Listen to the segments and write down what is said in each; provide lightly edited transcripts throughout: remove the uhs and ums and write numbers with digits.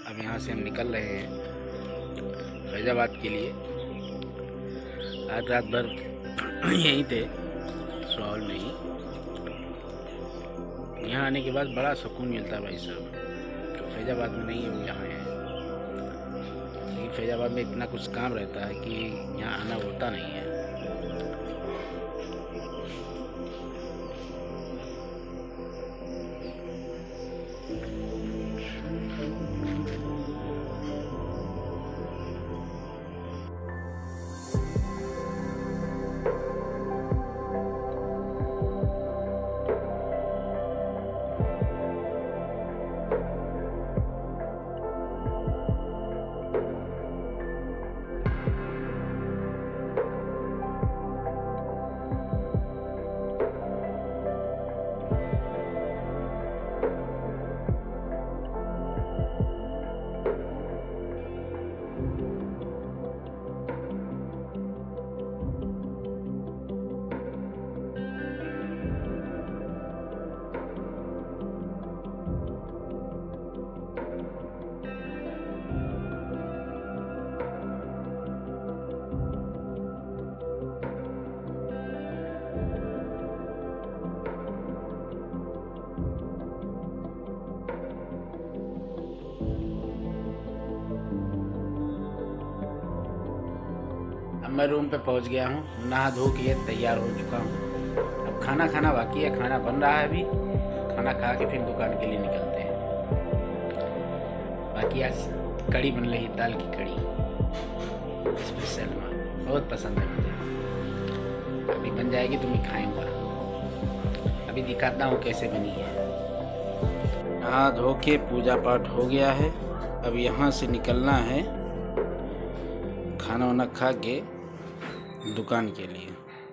अब यहाँ से हम निकल रहे हैं फैजाबाद के लिए। आज रात भर यहीं थे, सुहाल में ही। यहाँ आने के बाद बड़ा सुकून मिलता है भाई साहब। तो फैजाबाद में नहीं हम यहाँ हैं, लेकिन फैजाबाद में इतना कुछ काम रहता है कि यहाँ आना होता नहीं है। मैं रूम पे पहुंच गया हूँ, नहा धो के तैयार हो चुका हूँ। अब खाना बाकी है, खाना बन रहा है अभी। खाना खा के फिर दुकान के लिए निकलते हैं। बाकी आज कड़ी बन रही, दाल की कड़ी स्पेशल, बहुत पसंद है मुझे। अभी बन जाएगी तो मैं खाऊंगा। अभी दिखाता हूँ कैसे बनी है। नहा धो के पूजा पाठ हो गया है। अब यहाँ से निकलना है खाना वाना खा के दुकान के लिए।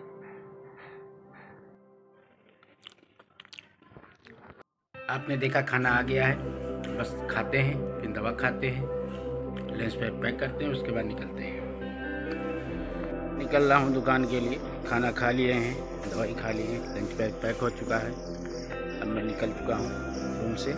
आपने देखा खाना आ गया है, बस खाते हैं, फिर दवा खाते हैं, लंच पैक करते हैं, उसके बाद निकलते हैं। निकल रहा हूँ दुकान के लिए। खाना खा लिए हैं, दवाई खा ली है, लंच पैक हो चुका है। अब मैं निकल चुका हूँ रूम से।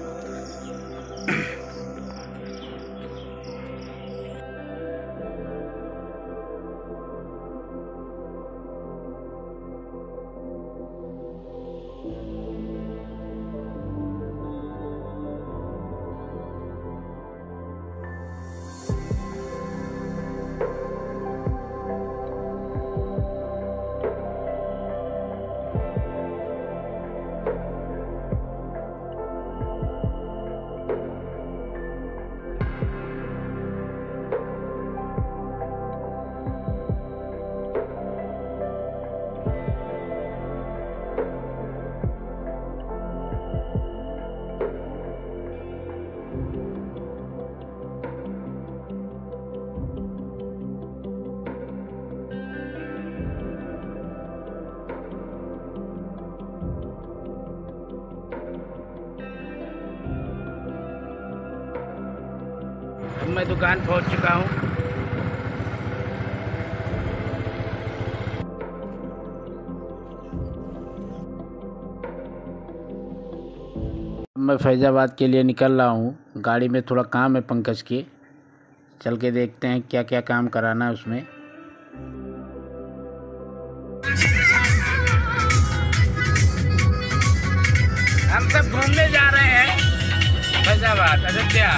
मैं दुकान पहुंच चुका हूं। मैं फैजाबाद के लिए निकल रहा हूं। गाड़ी में थोड़ा काम है पंकज के, चल के देखते हैं क्या क्या काम कराना है उसमें। हम सब घूमने जा रहे हैं फैजाबाद, अयोध्या।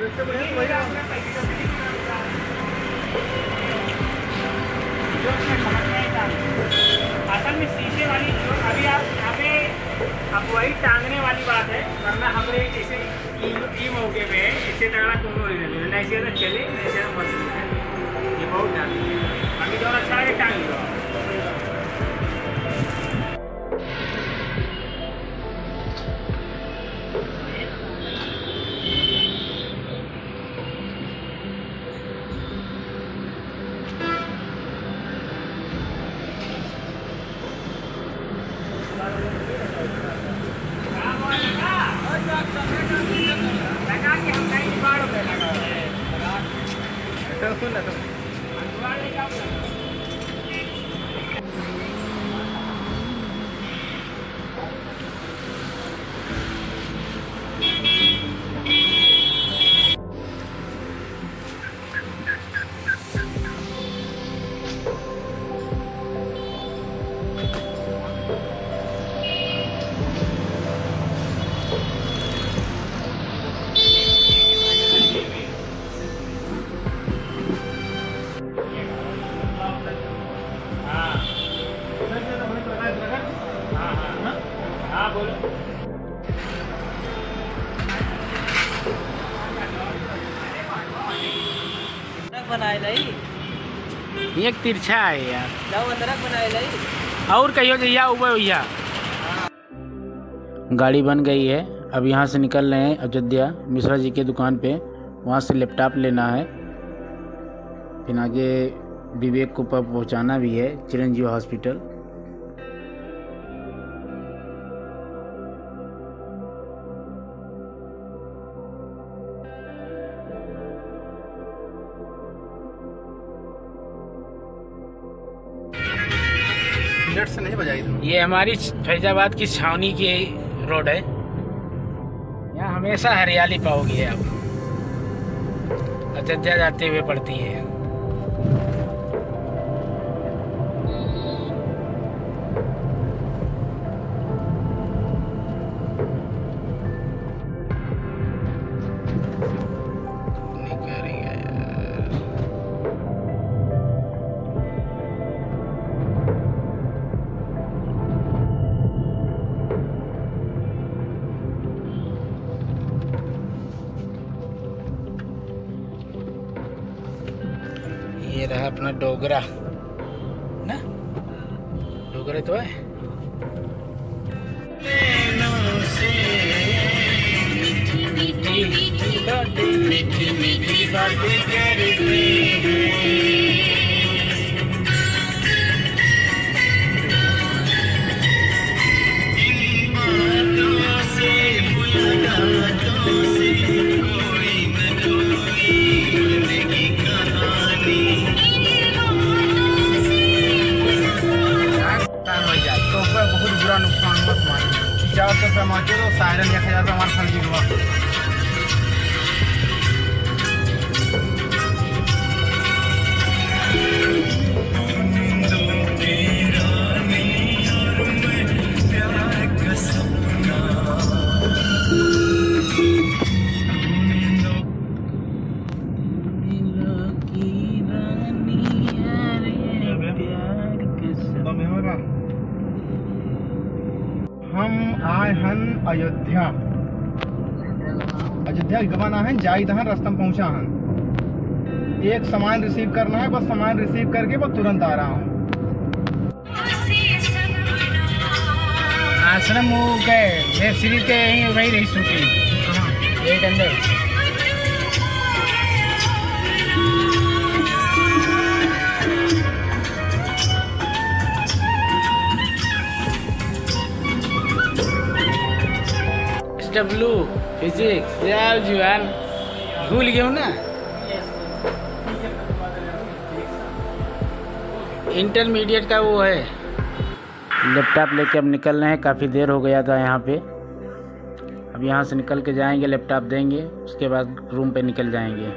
असल में शीशे वाली जो अभी आप यहाँ पे अब वही टांगने वाली बात है, वरना हमारे जैसे ई मौके पे है इससे तगड़ा कौन नहीं लगे ना, ऐसे तो चले ऐसे तो मत ये बहुत डाली है। अभी जो अच्छा है टांग लो। एक तिरछा है यार, बनाए और कहियो जैया ऊपर भैया। गाड़ी बन गई है, अब यहाँ से निकल रहे हैं अयोध्या मिश्रा जी के दुकान पे, वहाँ से लैपटॉप लेना है, फिर आगे विवेक को पहुँचाना भी है चिरंजीवी हॉस्पिटल। से नहीं बजाई थी। ये हमारी फैजाबाद की छावनी की रोड है, यहाँ हमेशा हरियाली पाओगे आप, अयोध्या जाते हुए पड़ती है। ये रहा अपना डोगरा ना, डोगरा तो है। मीठी मीठी बातें करते बहुत बुरा नुकसान हुआ सामान, 400 रुपये मांगे तो सायरन 1000 रुपये हमारा खरीदी हुआ। हम आए हन अयोध्या, अयोध्या गवाना है, जाई हन, रास्ता में पहुंचा हन, एक सामान रिसीव करना है, बस सामान रिसीव करके बस तुरंत आ रहा हूँ। आश्रम वो गए वेब सीरीज के यहीं वही रही शूटिंग एक अंदर। डब्लू फिजिक्स यार जुआन भूल गया हूँ ना, इंटरमीडिएट का वो है। लैपटॉप लेके अब निकल रहे हैं, काफ़ी देर हो गया था यहाँ पे। अब यहाँ से निकल के जाएंगे, लैपटॉप देंगे, उसके बाद रूम पे निकल जाएंगे।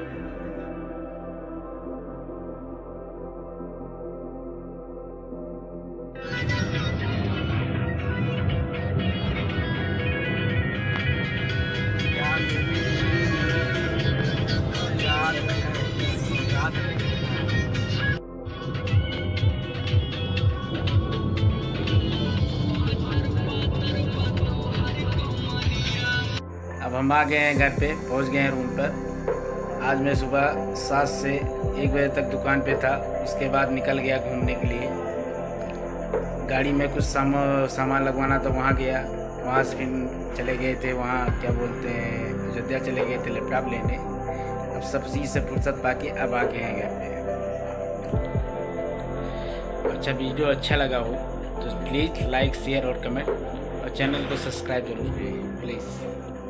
हम आ गए हैं घर पे, पहुंच गए हैं रूम पर। आज मैं सुबह 7 से 1 बजे तक दुकान पे था, उसके बाद निकल गया घूमने के लिए। गाड़ी में कुछ सामान लगवाना था, वहाँ गया। वहाँ से फिर चले गए थे, वहाँ क्या बोलते हैं, अयोध्या चले गए थे लैपटॉप लेने। अब सब चीज़ से फुर्सत पाके अब आ गए हैं घर पे। अच्छा, वीडियो अच्छा लगा हो तो प्लीज़ लाइक, शेयर और कमेंट, और चैनल को सब्सक्राइब जरूर करें प्लीज़।